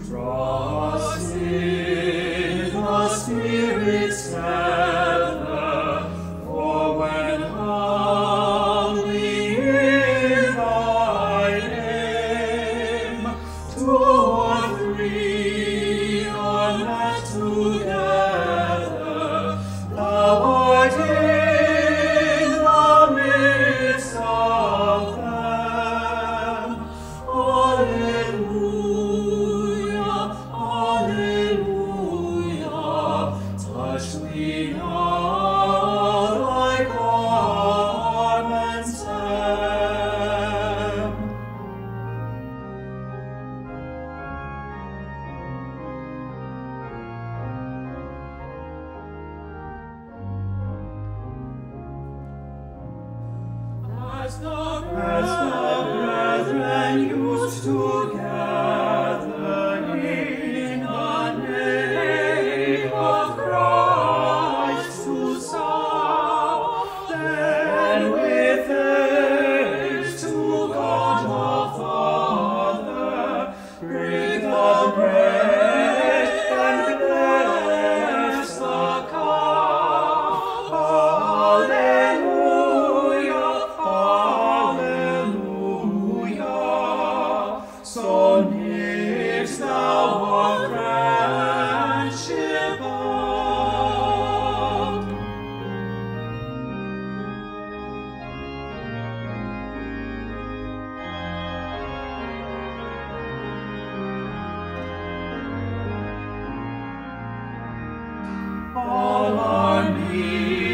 Trust in the Spirit's tether, for when humbly in thy name, 2 or 3 are met together, thou art in the midst of them. Alleluia, alleluia, touch me now, thy garment's hem. As the brethren used to gather in the name of Christ to serve, then with thanks to God the Father, break the bread and bless the cup. Alleluia, alleluia. So knit thou our friendship up. All our needs